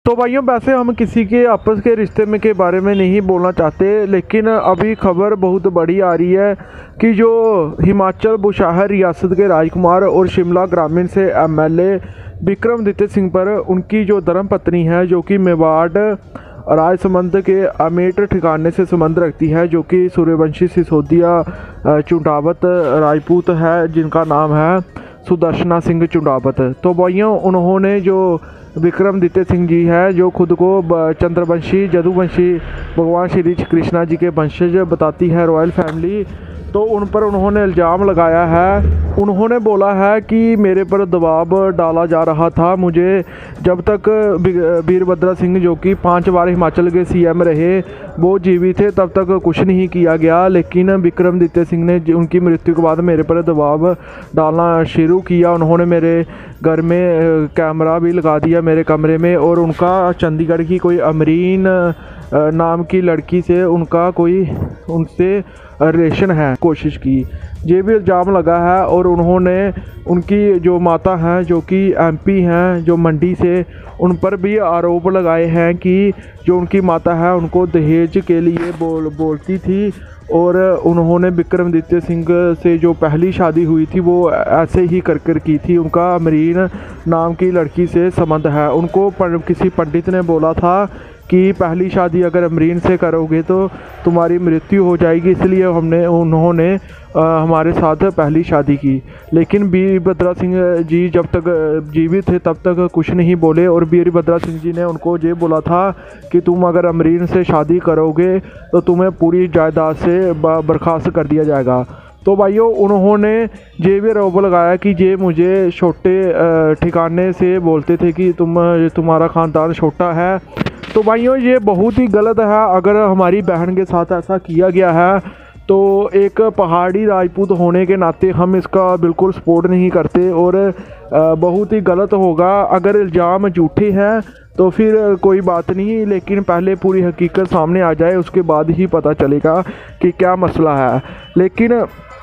तो भाइयों, वैसे हम किसी के आपस के रिश्ते में के बारे में नहीं बोलना चाहते, लेकिन अभी खबर बहुत बड़ी आ रही है कि जो हिमाचल बुशाहर रियासत के राजकुमार और शिमला ग्रामीण से एमएलए विक्रमादित्य सिंह पर उनकी जो धर्मपत्नी है, जो कि मेवाड़ राजसमंद के अमेट ठिकाने से संबंध रखती है, जो कि सूर्यवंशी सिसोदिया चुंडावत राजपूत है, जिनका नाम है सुदर्शना सिंह चुंडावत। तो भाइयों, उन्होंने जो विक्रमादित्य सिंह जी है, जो खुद को चंद्रवंशी जदुवंशी भगवान श्री कृष्णा जी के वंशज बताती है रॉयल फैमिली, तो उन पर उन्होंने इल्ज़ाम लगाया है। उन्होंने बोला है कि मेरे पर दबाव डाला जा रहा था। मुझे जब तक वीरभद्र सिंह, जो कि 5 बार हिमाचल के सीएम रहे, वो जीवित थे, तब तक कुछ नहीं किया गया। लेकिन विक्रमादित्य सिंह ने उनकी मृत्यु के बाद मेरे पर दबाव डालना शुरू किया। उन्होंने मेरे घर में कैमरा भी लगा दिया मेरे कमरे में, और उनका चंडीगढ़ की कोई अमरीन नाम की लड़की से उनसे रिलेशन है, कोशिश की, ये भी इल्ज़ाम लगा है। और उन्होंने उनकी जो माता हैं, जो कि एमपी हैं, जो मंडी से, उन पर भी आरोप लगाए हैं कि जो उनकी माता है उनको दहेज के लिए बोलती थी। और उन्होंने विक्रमादित्य सिंह से जो पहली शादी हुई थी वो ऐसे ही कर की थी। उनका अमरीन नाम की लड़की से संबंध है। उनको किसी पंडित ने बोला था कि पहली शादी अगर अमरीन से करोगे तो तुम्हारी मृत्यु हो जाएगी, इसलिए उन्होंने हमारे साथ पहली शादी की। लेकिन वीरभद्र सिंह जी जब तक जीवित थे तब तक कुछ नहीं बोले, और वीरभद्र सिंह जी ने उनको ये बोला था कि तुम अगर अमरीन से शादी करोगे तो तुम्हें पूरी जायदाद से बर्खास्त कर दिया जाएगा। तो भाइयों, उन्होंने ये भी आरोप लगाया कि ये मुझे छोटे ठिकाने से बोलते थे कि तुम्हारा ख़ानदान छोटा है। तो भाइयों, ये बहुत ही गलत है। अगर हमारी बहन के साथ ऐसा किया गया है तो एक पहाड़ी राजपूत होने के नाते हम इसका बिल्कुल सपोर्ट नहीं करते, और बहुत ही गलत होगा। अगर इल्ज़ाम झूठे हैं तो फिर कोई बात नहीं, लेकिन पहले पूरी हकीकत सामने आ जाए, उसके बाद ही पता चलेगा कि क्या मसला है। लेकिन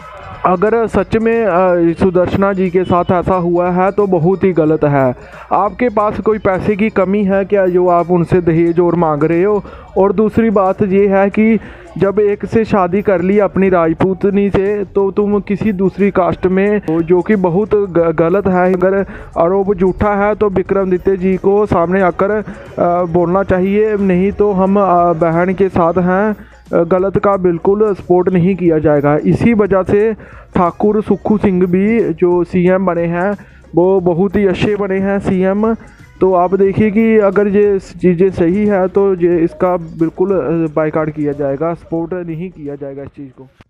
अगर सच में सुदर्शना जी के साथ ऐसा हुआ है तो बहुत ही गलत है। आपके पास कोई पैसे की कमी है क्या जो आप उनसे दहेज और मांग रहे हो? और दूसरी बात ये है कि जब एक से शादी कर ली अपनी राजपूतनी से, तो तुम किसी दूसरी कास्ट में, जो कि बहुत गलत है। अगर आरोप झूठा है तो विक्रमादित्य जी को सामने आकर बोलना चाहिए, नहीं तो हम बहन के साथ हैं, गलत का बिल्कुल सपोर्ट नहीं किया जाएगा। इसी वजह से ठाकुर सुखू सिंह भी जो सीएम बने हैं वो बहुत ही अच्छे बने हैं सीएम। तो आप देखिए कि अगर ये चीज़ें सही है तो ये इसका बिल्कुल बायकॉट किया जाएगा, सपोर्ट नहीं किया जाएगा इस चीज़ को।